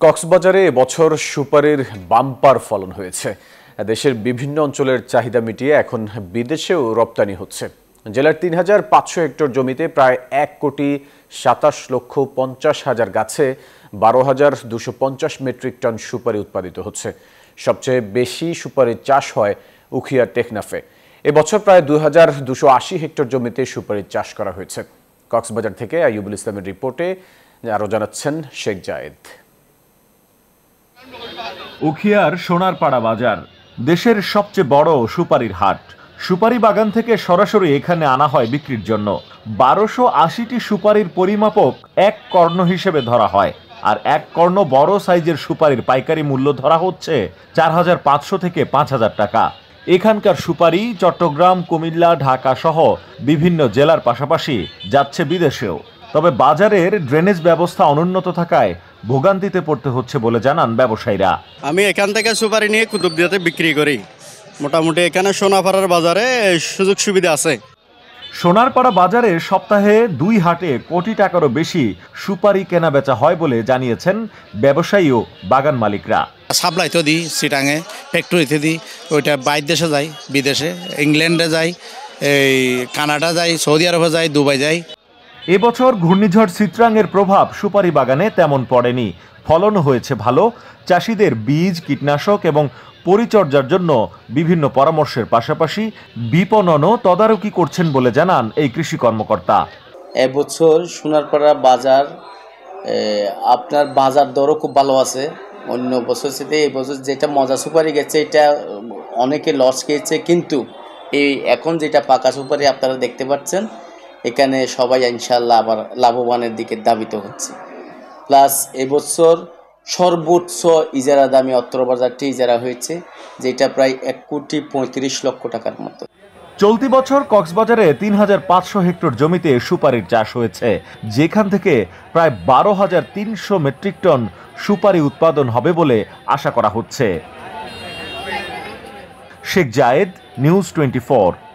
কক্সবাজারে এবছর সুপারির বাম্পার ফলন হয়েছে। দেশের বিভিন্ন অঞ্চলের চাহিদা মিটিয়ে এখন বিদেশেও রপ্তানি হচ্ছে। জেলার ৩,৫০০ হেক্টর জমিতে প্রায় ১,২৭,৫০,০০০ গাছে ১২,২৫০ মেট্রিক টন সুপারি উৎপাদিত হচ্ছে। সবচেয়ে বেশি সুপারির চাষ হয় উখিয়া টেকনাফে। এবছর প্রায় ২,২৮০ হেক্টর জমিতে সুপারির চাষ করা হয়েছে। কক্সবাজার থেকে আইয়ুবুল ইসলামের রিপোর্টে আরও জানাচ্ছেন শেখ জায়েদ। উখিয়ার সোনারপাড়া বাজার দেশের সবচেয়ে বড় সুপারির হাট। সুপারি বাগান থেকে সরাসরি এখানে আনা হয় বিক্রির জন্য। ১২৮০টি সুপারির পরিমাপক এক কর্ণ হিসেবে ধরা হয়, আর এক কর্ণ বড় সাইজের সুপারির পাইকারি মূল্য ধরা হচ্ছে ৪,৫০০ থেকে ৫,০০০ টাকা। এখানকার সুপারি চট্টগ্রাম, কুমিল্লা, ঢাকা সহ বিভিন্ন জেলার পাশাপাশি যাচ্ছে বিদেশেও। তবে বাজারের ড্রেনেজ ব্যবস্থা অনুন্নত থাকায় ভোগান্তিতে পড়তে হচ্ছে বলে জানান ব্যবসায়ীরা। আমি এখান থেকে সুপারি নিয়ে কুতুবদিয়াতে বিক্রি করি। মোটামুটি এখানে সোনারপাড়ার বাজারে সুযোগ সুবিধা আছে। সোনারপাড়া বাজারে সপ্তাহে ২ হাটে কোটি টাকারও বেশি সুপারি কেনা বেচা হয় বলে জানিয়েছেন ব্যবসায়ী ও বাগান মালিকরা। সাপ্লাই তো দিই চিটাঙে, ফ্যাক্টরিতে দিই, ওইটা বাইরের দেশে যাই, বিদেশে ইংল্যান্ডে যাই, এই কানাডা যাই, সৌদি আরবে যাই, দুবাই যাই। এবছর ঘূর্ণিঝড় চিত্রাঙের প্রভাব সুপারি বাগানে তেমন পড়েনি। ফলন হয়েছে ভালো। চাষিদের বীজ, কীটনাশক এবং পরিচর্যার জন্য বিভিন্ন পরামর্শের পাশাপাশি বিপণনও তদারকি করছেন বলে জানান এই কৃষি কর্মকর্তা। এবছর সোনারপাড়া বাজার আপনার বাজার দরও খুব ভালো আছে। অন্য বছর সাথে এই বছর যেটা মজা সুপারি গেছে এটা অনেকে লস খেয়েছে, কিন্তু এই এখন যেটা পাকা সুপারি আপনারা দেখতে পাচ্ছেন এখানে সবাই ইনশাল্লাহ আবার লাভবানের দিকে ধাবিত হচ্ছে। প্লাস এবছর সর্বোচ্চ ইজারা দামে অত্র বাজারটি ইজারা হয়েছে, যেটা প্রায় ১,৩৫,০০,০০০ টাকার মতো। চলতি বছর কক্সবাজারে ৩,৫০০ হেক্টর জমিতে সুপারির চাষ হয়েছে, যেখান থেকে প্রায় ১২,৩০০ মেট্রিক টন সুপারি উৎপাদন হবে বলে আশা করা হচ্ছে। শেখ জায়েদ, নিউজ 24।